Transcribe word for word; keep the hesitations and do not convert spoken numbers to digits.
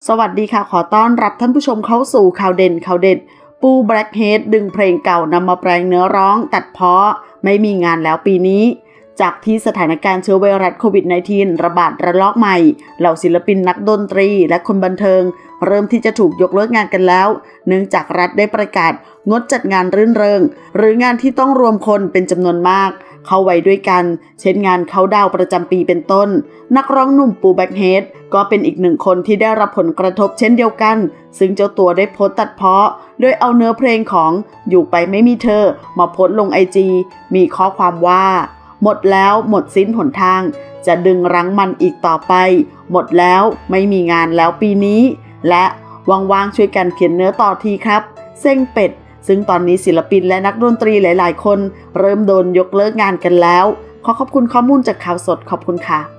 สวัสดีค่ะขอต้อนรับท่านผู้ชมเข้าสู่ข่าวเด่นข่าวเด็ดปูแบล็คเฮดดึงเพลงเก่านำมาแปลงเนื้อร้องตัดเพาะไม่มีงานแล้วปีนี้จากที่สถานการณ์เชื้อไวรัสโควิด สิบเก้า ระบาดระลอกใหม่เหล่าศิลปินนักดนตรีและคนบันเทิงเริ่มที่จะถูกยกเลิกงานกันแล้วเนื่องจากรัฐได้ประกาศงดจัดงานรื่นเริงหรืองานที่ต้องรวมคนเป็นจำนวนมากเข้าไว้ด้วยกันเช่นงานเขาดาวประจำปีเป็นต้นนักร้องหนุ่มปูแบล็คเฮดก็เป็นอีกหนึ่งคนที่ได้รับผลกระทบเช่นเดียวกันซึ่งเจ้าตัวได้โพสต์ตัดเพาะโดยเอาเนื้อเพลงของอยู่ไปไม่มีเธอมาโพสต์ลงไอจีมีข้อความว่าหมดแล้วหมดสิ้นหนทางจะดึงรั้งมันอีกต่อไปหมดแล้วไม่มีงานแล้วปีนี้และว่างๆช่วยกันเขียนเนื้อต่อทีครับเส้งเป็ดซึ่งตอนนี้ศิลปินและนักดนตรีหลายๆคนเริ่มโดนยกเลิกงานกันแล้วขอขอบคุณข้อมูลจากข่าวสดขอบคุณค่ะ